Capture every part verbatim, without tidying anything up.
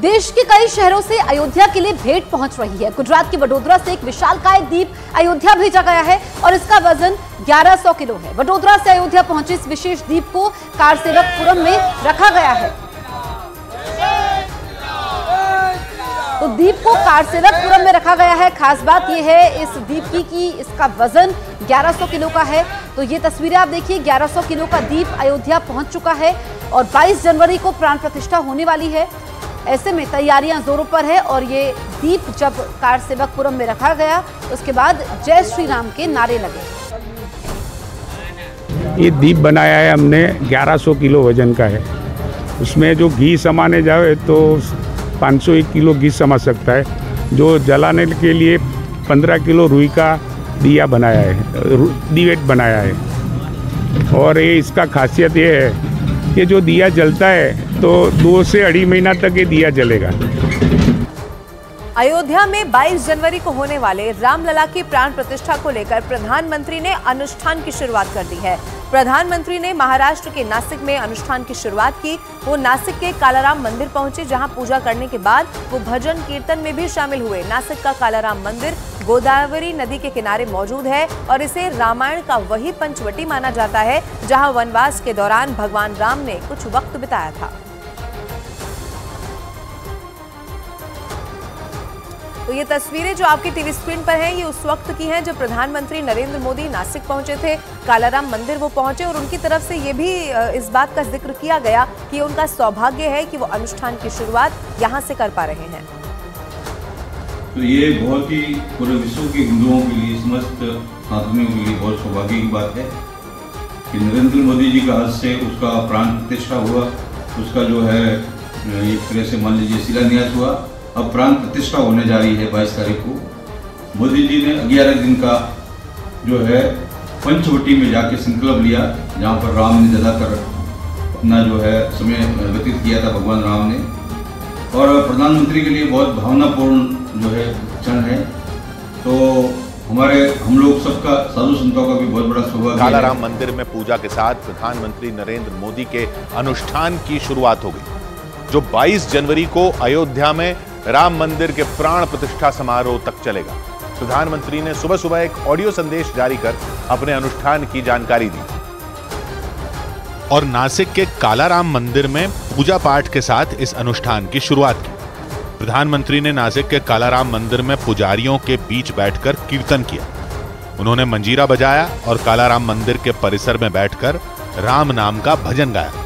देश के कई शहरों से अयोध्या के लिए भेंट पहुंच रही है। गुजरात के वडोदरा से एक विशालकाय दीप अयोध्या भेजा गया है और इसका वजन ग्यारह सौ किलो है। वडोदरा से अयोध्या पहुंचे इस विशेष दीप को कारसेवकपुरम में रखा गया है। तो दीप को कारसेवकपुरम में रखा गया है। खास बात यह है इस दीप की कि इसका वजन ग्यारह सौ किलो का है। तो ये तस्वीरें आप देखिए, ग्यारह सौ किलो का दीप अयोध्या पहुंच चुका है और बाईस जनवरी को प्राण प्रतिष्ठा होने वाली है। ऐसे में तैयारियां जोरों पर है और ये दीप जब कारसेवकपुरम में रखा गया उसके बाद जय श्री राम के नारे लगे। ये दीप बनाया है हमने, ग्यारह सौ किलो वजन का है। उसमें जो घी समाने जाए तो पाँच सौ एक किलो घी समा सकता है। जो जलाने के लिए पंद्रह किलो रुई का दिया बनाया है, दिवेट बनाया है। और ये इसका खासियत ये है कि जो दिया जलता है तो दो से अढ़ी महीना तक ये दिया जलेगा। अयोध्या में बाईस जनवरी को होने वाले रामलला की प्राण प्रतिष्ठा को लेकर प्रधानमंत्री ने अनुष्ठान की शुरुआत कर दी है। प्रधानमंत्री ने महाराष्ट्र के नासिक में अनुष्ठान की शुरुआत की। वो नासिक के कालाराम मंदिर पहुंचे, जहां पूजा करने के बाद वो भजन कीर्तन में भी शामिल हुए। नासिक का कालाराम मंदिर गोदावरी नदी के किनारे मौजूद है और इसे रामायण का वही पंचवटी माना जाता है जहां वनवास के दौरान भगवान राम ने कुछ वक्त बिताया था। तो ये तस्वीरें जो आपकी टीवी स्क्रीन पर हैं, ये उस वक्त की हैं जब प्रधानमंत्री नरेंद्र मोदी नासिक पहुंचे थे। कालाराम मंदिर वो पहुंचे और उनकी तरफ से ये भी इस बात का जिक्र किया गया कि उनका सौभाग्य है कि वो अनुष्ठान की शुरुआत यहां से कर पा रहे हैं। तो ये बहुत ही पूरे विश्व के हिंदुओं के लिए, समस्त सनातनियों के लिए बहुत सौभाग्य की बात है कि नरेंद्र मोदी जी का हाथ से उसका प्राण प्रतिष्ठा हुआ। उसका जो है एक तरह से मान लीजिए शिलान्यास हुआ। अब प्राण प्रतिष्ठा होने जा रही है बाईस तारीख को। मोदी जी ने ग्यारह दिन का जो है पंचवटी में जाके संकल्प लिया, जहाँ पर राम ने जलाकर अपना जो है समय व्यतीत किया था भगवान राम ने। और प्रधानमंत्री के लिए बहुत भावनापूर्ण जो है क्षण है। तो हमारे हम लोग सबका, साधु संतों का भी बहुत बड़ा सौभाग्य। कालाराम मंदिर में पूजा के साथ प्रधानमंत्री नरेंद्र मोदी के अनुष्ठान की शुरुआत हो गई, जो बाईस जनवरी को अयोध्या में राम मंदिर के प्राण प्रतिष्ठा समारोह तक चलेगा। प्रधानमंत्री ने सुबह सुबह एक ऑडियो संदेश जारी कर अपने अनुष्ठान की जानकारी दी और नासिक के कालाराम मंदिर में पूजा पाठ के साथ इस अनुष्ठान की शुरुआत की। प्रधानमंत्री ने नासिक के कालाराम मंदिर में पुजारियों के बीच बैठकर कीर्तन किया। उन्होंने मंजीरा बजाया और कालाराम मंदिर के परिसर में बैठकर राम नाम का भजन गाया।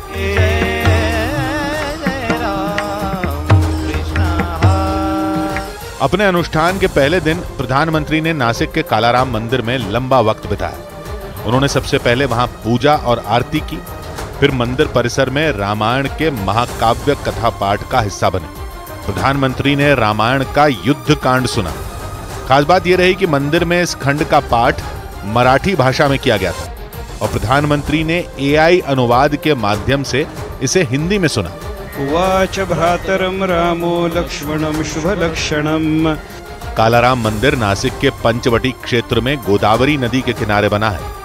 अपने अनुष्ठान के पहले दिन प्रधानमंत्री ने नासिक के कालाराम मंदिर में लंबा वक्त बिताया। उन्होंने सबसे पहले वहां पूजा और आरती की, फिर मंदिर परिसर में रामायण के महाकाव्य कथा पाठ का हिस्सा बने। प्रधानमंत्री ने रामायण का युद्ध कांड सुना। खास बात यह रही कि मंदिर में इस खंड का पाठ मराठी भाषा में किया गया था और प्रधानमंत्री ने एआई अनुवाद के माध्यम से इसे हिंदी में सुना। उवाच भ्रातरम रामो लक्ष्मणम शुभ लक्षणम। कालाराम मंदिर नासिक के पंचवटी क्षेत्र में गोदावरी नदी के किनारे बना है।